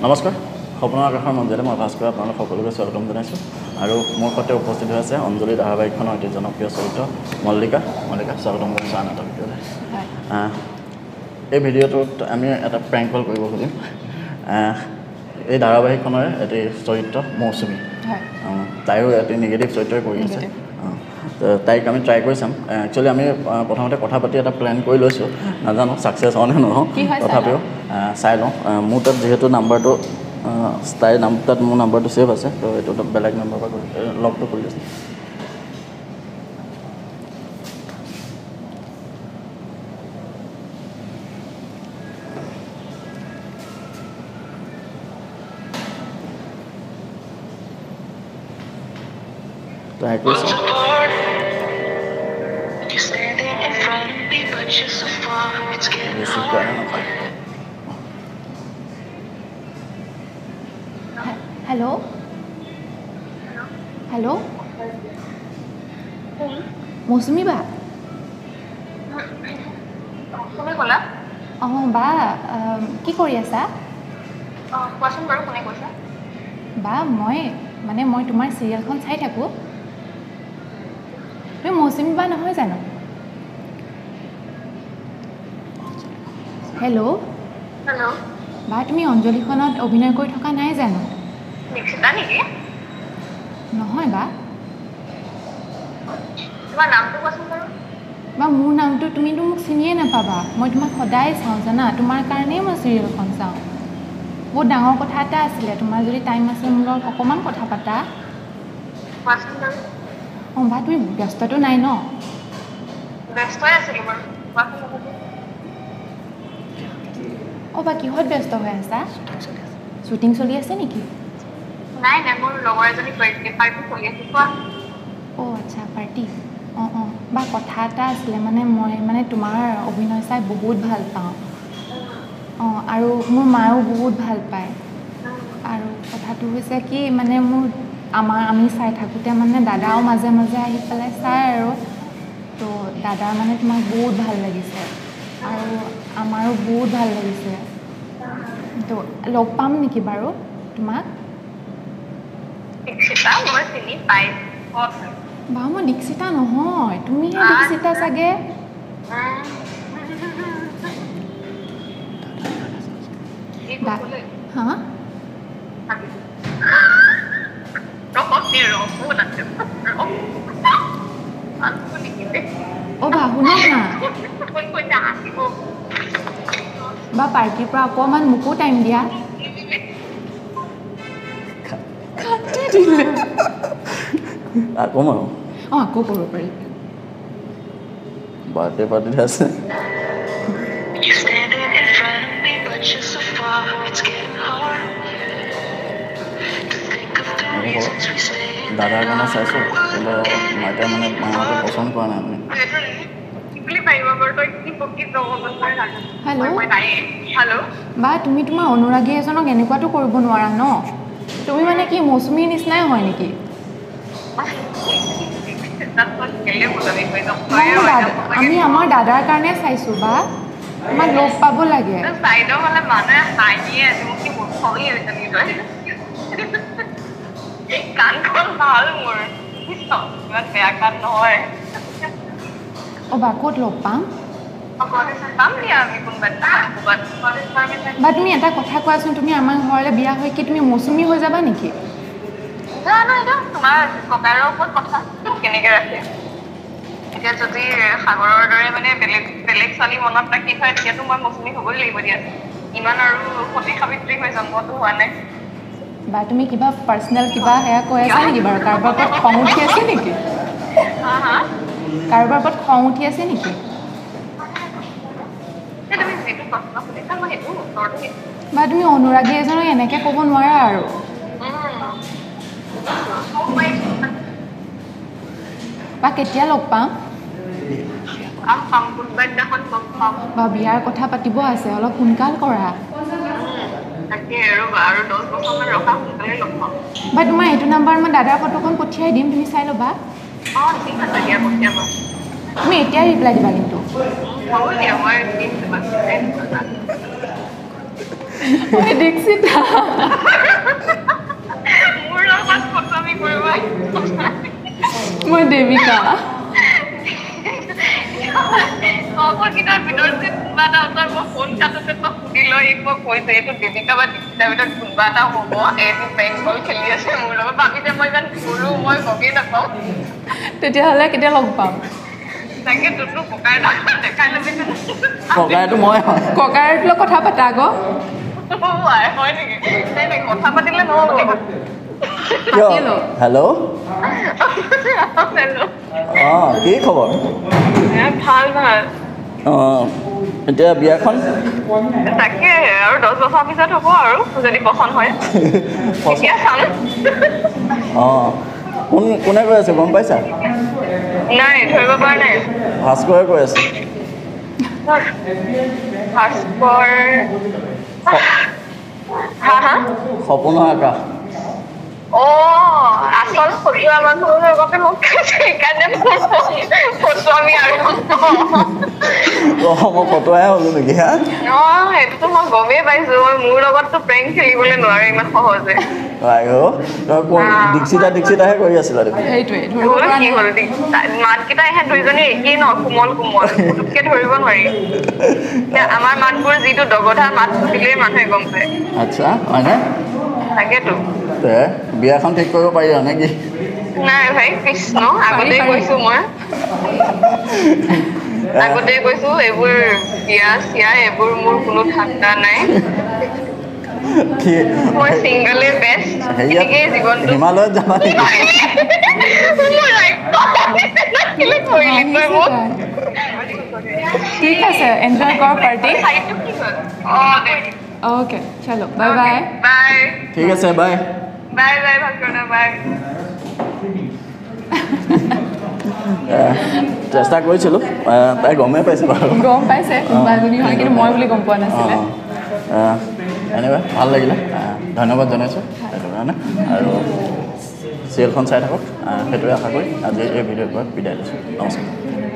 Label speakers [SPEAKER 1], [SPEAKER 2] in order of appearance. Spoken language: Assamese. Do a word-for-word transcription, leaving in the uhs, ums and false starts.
[SPEAKER 1] নমস্কাৰ সপোনৰ আকাশৰ মঞ্জিলে মই ভাস্কৰ আপোনালোক সকলোকে স্বাগতম জনাইছোঁ আৰু মোৰ সৈতে উপস্থিত হৈ আছে অঞ্জলি ধাৰাবাহিকখনৰ অতি জনপ্ৰিয় চৰিত্ৰ মল্লিকা মল্লিকা স্বাগতম জনাইছোঁ আন এটা ভিডিঅ'লৈ এই ভিডিঅ'টোত আমি এটা প্ৰেংক কল কৰিব খুজিম এই ধাৰাবাহিকখনৰে এটি চৰিত্ৰ মৌচুমী তাইও এটি নিগেটিভ চৰিত্ৰই কৰি আছে তাইক আমি ট্ৰাই কৰি চাম একচুৱেলি আমি প্ৰথমতে কথা পাতি এটা প্লেন কৰি লৈছোঁ নাজানো ছাকচেছ হয় নে নহওঁ তথাপিও চাই লওঁ মোৰ তাত যিহেতু নাম্বাৰটো তাইৰ নাম তাত মোৰ নাম্বাৰটো ছেভ আছে তো এইটো বেলেগ নাম্বাৰ পৰা লগটো কৰি লৈছোঁ ট্ৰাই কৰিছোঁ
[SPEAKER 2] Hello? Hello? Mosumi ba?
[SPEAKER 3] Kone kola?
[SPEAKER 2] Oh, ba, ki kori asa?
[SPEAKER 3] Oh, question baru kone koisa?
[SPEAKER 2] Ba, moi, mane moi tumar serial khon chai thaku. Tumi Mosumi ba nohoy jano? Hello?
[SPEAKER 3] Hello?
[SPEAKER 2] Ba, tumi Anjali khonot obhinoy kori thoka nai jano?
[SPEAKER 3] Nikshita niki?
[SPEAKER 2] Nohoy ba?
[SPEAKER 3] Tumar naam to kosun baru?
[SPEAKER 2] Ba, মোৰ নামটো তুমি তো মোক চিনিয়ে নাপাবা মই তোমাক সদায় চাওঁ জানা তোমাৰ কাৰণেই মই চিৰিয়েলখন চাওঁ বহুত ডাঙৰ কথা এটা আছিলে তোমাৰ যদি টাইম আছে মোৰ লগত অকণমান কথা পাতা
[SPEAKER 3] কোৱাচোন বাৰু
[SPEAKER 2] অঁ বা তুমি ব্যস্তটো নাই ন
[SPEAKER 3] ব্যস্তই আছিলোঁ বাৰু কোৱাচোন বাৰু
[SPEAKER 2] অঁ বা কিহত ব্যস্ত হৈ আছা শ্বুটিং চলি আছে নেকি
[SPEAKER 3] নাই নাই মোৰ লগৰ এজনী বাৰ্থডে পাৰ্টি চলি আছে কোৱা
[SPEAKER 2] অঁ আচ্ছা পাৰ্টি অঁ অঁ বা কথা এটা আছিলে মানে মই মানে তোমাৰ অভিনয় চাই বহুত ভাল পাওঁ অঁ আৰু মোৰ মায়েও বহুত ভাল পায় আৰু কথাটো হৈছে কি মানে মোৰ আমাৰ আমি চাই থাকোঁতে মানে দাদাও মাজে মাজে আহি পেলাই চায় আৰু তো দাদাৰ মানে তোমাক বহুত ভাল লাগিছে আৰু আমাৰো বহুত ভাল লাগিছে তো লগ পাম নেকি বাৰু তোমাক
[SPEAKER 3] দীক্ষিতা মই চিনি পাইছোঁ
[SPEAKER 2] বা মই দীক্ষিতা নহয় তুমিহে দীক্ষিতা চাগে হা অঁ বা শুনক না বা পাৰ্টিৰ পৰা অকণমান মোকো টাইম দিয়া কাটি দিলে
[SPEAKER 1] আকৌ মাৰো
[SPEAKER 2] অঁ আকৌ কৰিব পাৰি
[SPEAKER 1] বাৰ্থডে পাৰ্টিত আছে দাদাৰ কাৰণে চাইছোঁ কিন্তু মাইতে মানে মাহঁতে পচন্দ কৰা নাই মানে
[SPEAKER 2] হেল্ল'
[SPEAKER 3] হেল্ল'
[SPEAKER 2] বা তুমি তোমাৰ অনুৰাগী এজনক এনেকুৱাতো কৰিব নোৱাৰা ন তুমি মানে কি মৌচুমীৰ নিচিনাই হয় নেকি আমি আমাৰ দাদাৰ কাৰণে চাইছোঁ বা আমাক লগ পাব লাগে অঁ বা ক'ত লগ পাম বা তুমি এটা কথা কোৱাচোন তুমি আমাৰ ঘৰলৈ বিয়া হৈ কি তুমি মৌচুমী হৈ যাবা নেকি
[SPEAKER 3] জানো এইটো তোমাৰ ককাৰৰ ওপৰত কথা কেনেকৈ ৰাখে এতিয়া যদি সাগৰৰ দৰে মানে বেলেগ বেলেগ ছোৱালী মনত ৰাখি থয় তেতিয়াতো মই মৌচুমী হ'বই লাগিব দিয়া ইমান আৰু সতী সাবিত্ৰী হৈ জন্মটো হোৱা নাই
[SPEAKER 2] বা তুমি কিবা পাৰ্চনেল কিবা সেয়া কৈ আছা নেকি বাৰু কাৰোবাৰ ওপৰত খং উঠি আছে নেকি
[SPEAKER 3] হা হা
[SPEAKER 2] কাৰোবাৰ ওপৰত খং উঠি আছে নেকি
[SPEAKER 3] তুমি যিটো প্ৰশ্ন সুধিছা মই সেইটো উত্তৰটো দিছোঁ
[SPEAKER 2] বা তুমি অনুৰাগী এজনক এনেকৈ ক'ব নোৱাৰা আৰু বা কেতিয়া লগ পাম বা বিয়াৰ কথা পাতিব আছে অলপ সোনকাল কৰা বা তোমাৰ এইটো নাম্বাৰ মই দাদাৰ ফটোখন পঠিয়াই দিম তুমি চাই ল'বা তুমি এতিয়াই ৰিপ্লাই দিবা কিন্তু মই দীক্ষিতা
[SPEAKER 3] মোৰ লগত ফটোমি কৰিব
[SPEAKER 2] মই দেৱিকা
[SPEAKER 3] অপৰকেইটাৰ ভিতৰত যে কোনোবা এটা ওচৰত মই ফোন কাটোতে মই সুধি লৈ মই কৈছো এইটো দেৱিকা বা দীক্ষিতাৰ ভিতৰত কোনোবা এটা হ'ব এইটো বেংক বল খেলি আছে মোৰ লগত ভাবিছে মই ইমান সৰু মই গমেই নাপাওঁ
[SPEAKER 2] তেতিয়াহ'লে কেতিয়া লগ পাম
[SPEAKER 3] তাকে তোৰতো ককাই দেখাই ল'বি
[SPEAKER 1] ককাইটো মই হয়
[SPEAKER 2] ককাইৰ লগত কথা পাতা আকৌ
[SPEAKER 3] হয় নেকি নাই নাই কথা পাতিলে নহ'ব
[SPEAKER 1] কিয় হেল্ল' অঁ কি খবৰ
[SPEAKER 3] ভাল ভাল
[SPEAKER 1] অঁ এতিয়া বিয়াখন
[SPEAKER 3] তাকে আৰু দহ বছৰ পিছত হ'ব আৰু যদি পচন্দ হয় এতিয়া চাম
[SPEAKER 1] অঁ কোন কোনে কৈ আছে গম পাইছা
[SPEAKER 3] নাই ধৰিব পৰা নাই
[SPEAKER 1] ভাস্কৰে কৈ আছে
[SPEAKER 3] ভাস্কৰ হা হা
[SPEAKER 1] সপোনৰ আকাশ
[SPEAKER 3] অ' আচল ফটোৱা মানুহৰ লগতে মোক সেইকাৰণে ফটো আমি আৰু
[SPEAKER 1] অঁ মই ফটোৱাহে হ'লো নেকি হা
[SPEAKER 3] অঁ সেইটোতো মই গমেই পাইছো মই মোৰ লগততো প্ৰেংক খেলিবলৈ নোৱাৰো ইমান সহজে
[SPEAKER 1] দীক্ষিতা দীক্ষিতাহে কৰি আছিলা দেখোন
[SPEAKER 2] সেইটোৱে
[SPEAKER 3] কি হ'ল মাতকেইটা ইহঁত দুইজনী একেই ন কোমল কোমল পুতুককে ধৰিব নোৱাৰি আমাৰ মাতবোৰ যিটো দগধা মাত শুনিলেই মানুহে গম পায়
[SPEAKER 1] আচ্ছা হয়নে
[SPEAKER 3] তাকেতো
[SPEAKER 1] তে বিয়াখন ঠিক কৰিব পাৰি আৰু নেকি
[SPEAKER 3] নাই ভাই কৃষ্ণ আগতেই কৈছো মই আগতেই কৈছো এইবোৰ বিয়া চিয়া এইবোৰ মোৰ কোনো ঠাণ্ডা নাই মই ছিংগলে বেষ্ট এনেকেই জীৱনটো
[SPEAKER 1] হিমালয়ত যাবা নেকি
[SPEAKER 2] ঠিক আছে এনজয় কৰ পাৰ্টি অ'কে চলো বাই বাই
[SPEAKER 3] বাই
[SPEAKER 1] ঠিক আছে বাই
[SPEAKER 3] বাই বাই ভাস্কৰ বাই
[SPEAKER 1] চেষ্টা কৰিছিলোঁ তাই গমেই পাইছে বাৰু
[SPEAKER 2] গম পাইছে কোনোবা এজনী হয় কিন্তু মই বুলি গম পোৱা নাছিলে
[SPEAKER 1] এনেকুৱা ভাল লাগিলে ধন্যবাদ জনাইছোঁ সেইটো কাৰণে আৰু চিৰিয়েলখন চাই থাকক সেইটোৱে আশা কৰি আজি এই ভিডিঅ'ৰ পৰা বিদায় লৈছোঁ নমস্কাৰ